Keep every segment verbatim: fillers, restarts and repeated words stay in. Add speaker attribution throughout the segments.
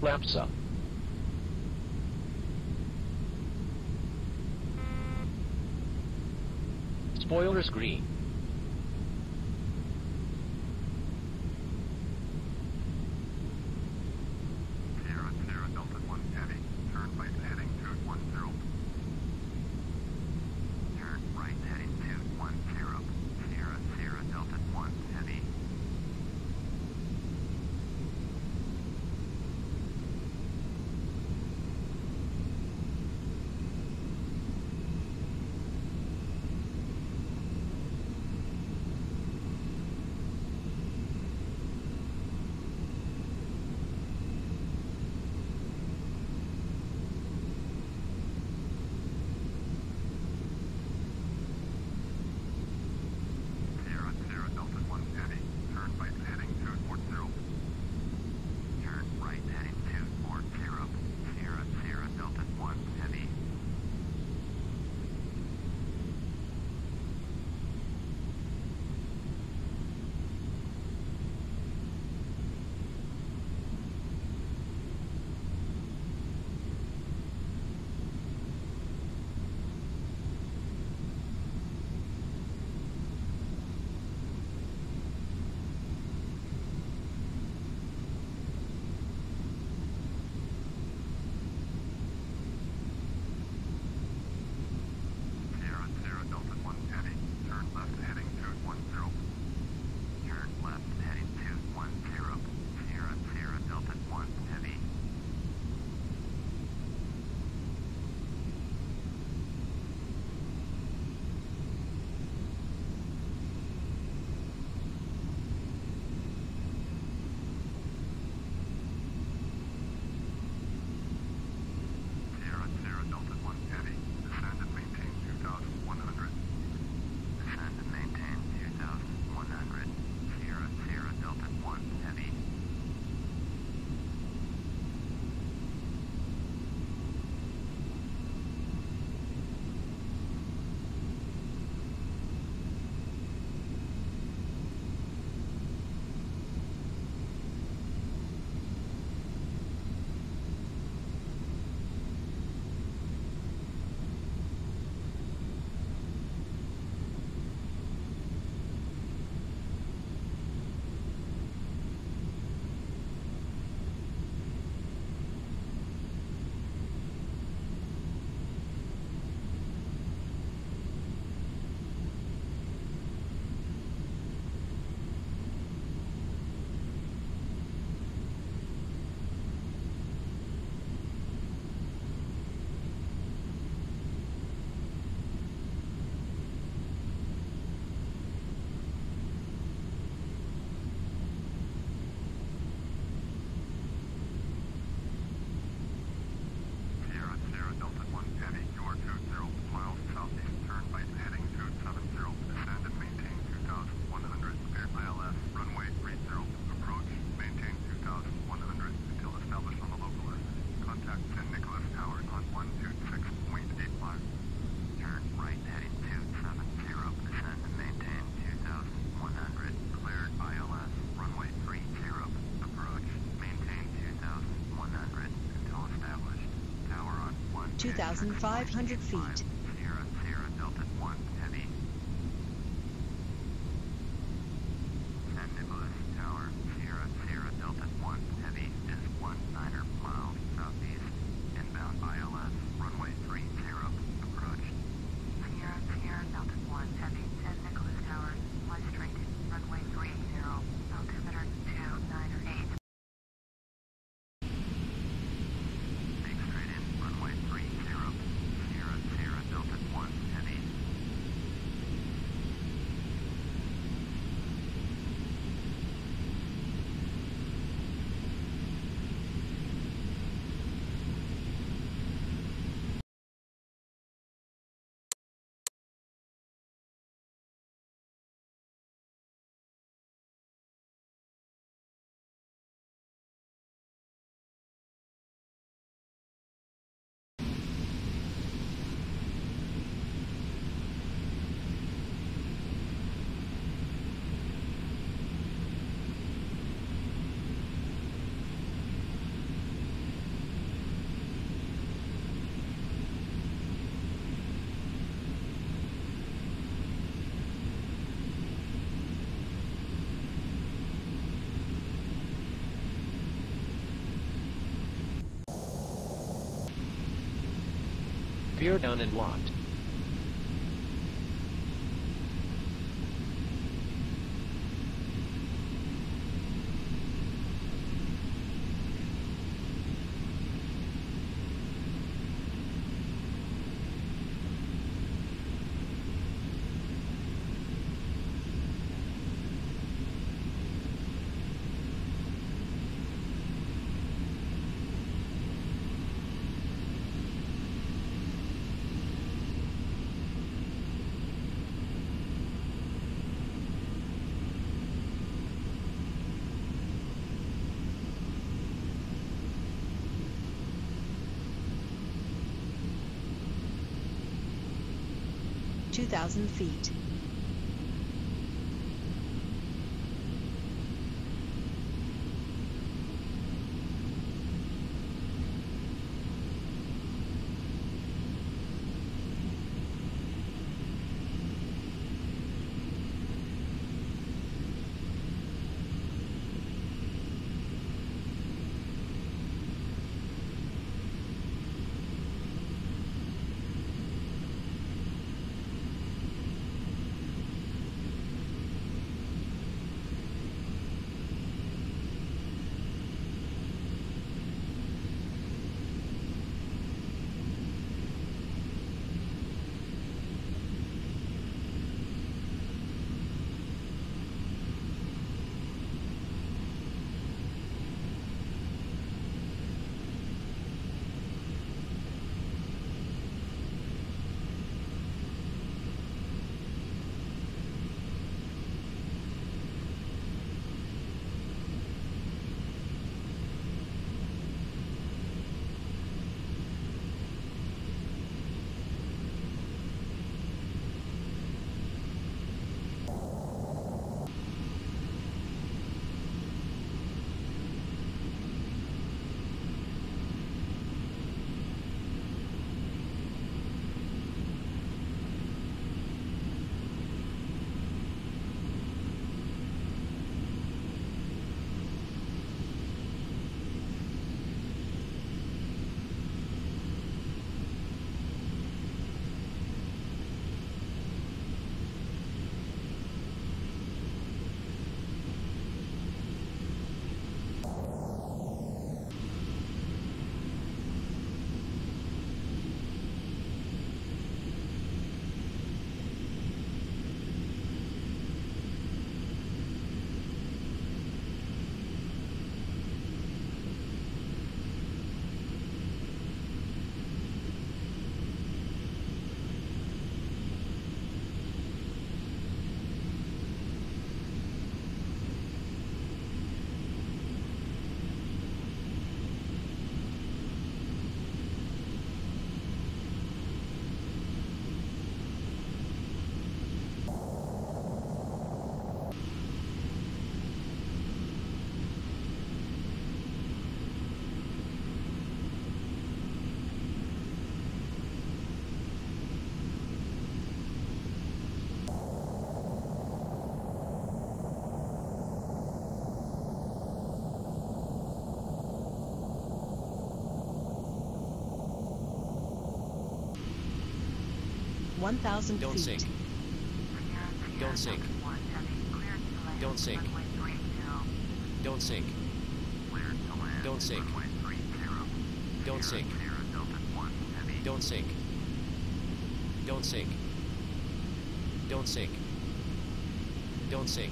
Speaker 1: flaps up. Spoilers green.
Speaker 2: Sierra, Sierra, Delta one heavy. Turn right heading two one zero. Turn right heading two one zero. Sierra, Sierra, Delta one heavy.
Speaker 3: two thousand five hundred feet.
Speaker 2: Sierra, Sierra, Delta one heavy. San Nicolas Tower, Sierra, Sierra, Delta one heavy is one niner miles southeast. Inbound I L S, runway three zero, approach. Sierra, Sierra, Delta one heavy, San Nicolas Tower, fly straight, runway three zero, altimeter two niner eight. Make straight in, runway three zero, Sierra, Sierra,
Speaker 1: Gear down and locked.
Speaker 3: two thousand feet. one thousand
Speaker 1: Don't
Speaker 3: feet.
Speaker 1: sink. Don't sink. Don't sink. Don't sink. Don't sink. Don't sink. Don't sink. Don't sink. Don't sink. Don't sink.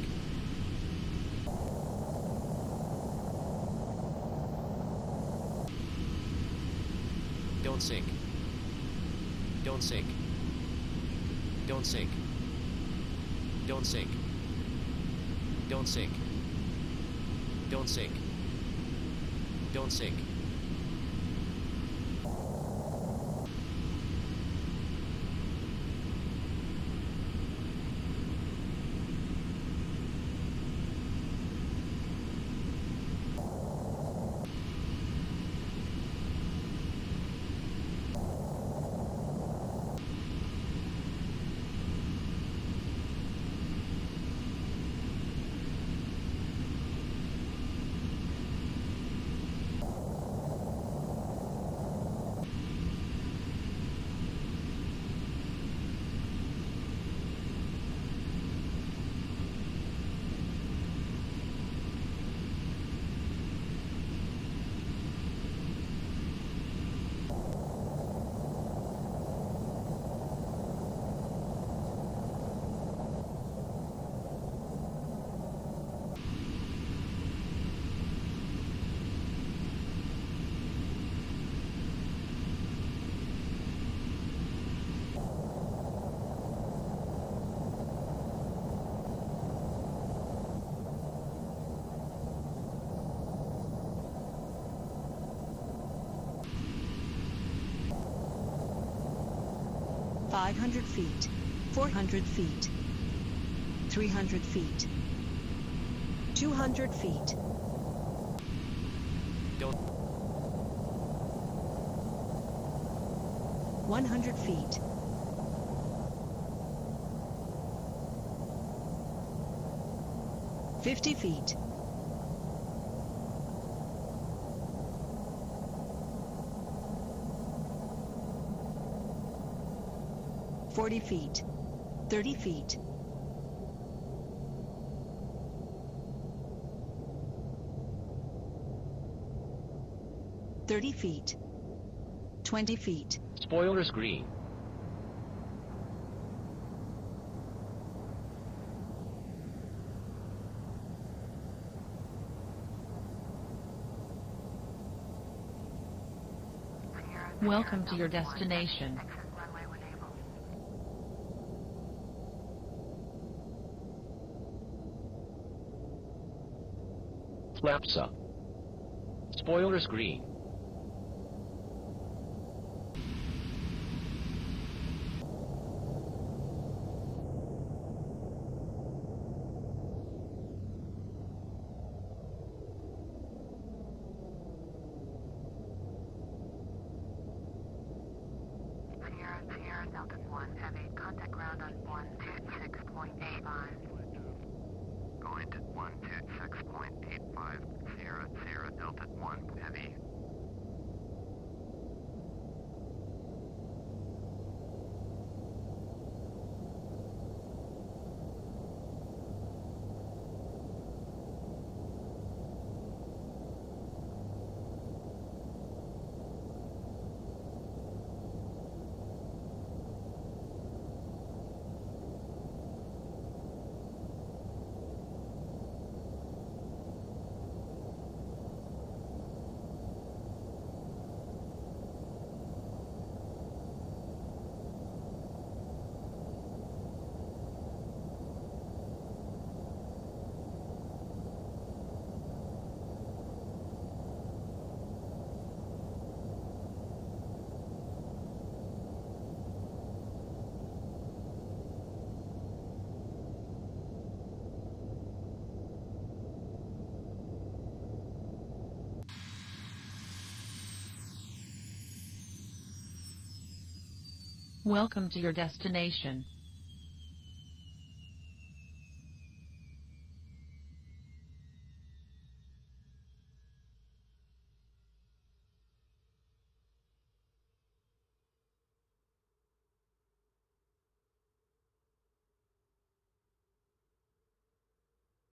Speaker 1: Don't sink. Don't sink. Don't sink. Don't sink. Don't sink. Don't sink. Don't sink.
Speaker 3: five hundred feet, four hundred feet, three hundred feet, two hundred feet,
Speaker 1: Don't.
Speaker 3: one hundred feet, fifty feet, forty feet, thirty feet, thirty feet, twenty feet,
Speaker 1: Spoilers green.
Speaker 4: Welcome to your destination.
Speaker 2: Exit runway when able.
Speaker 1: Flaps up. Spoilers green.
Speaker 2: Sierra, Sierra Delta one, heavy. Contact ground on one two six point eight five. Going to one two six point eight five. Sierra, Sierra Delta one, heavy.
Speaker 4: Welcome to your destination.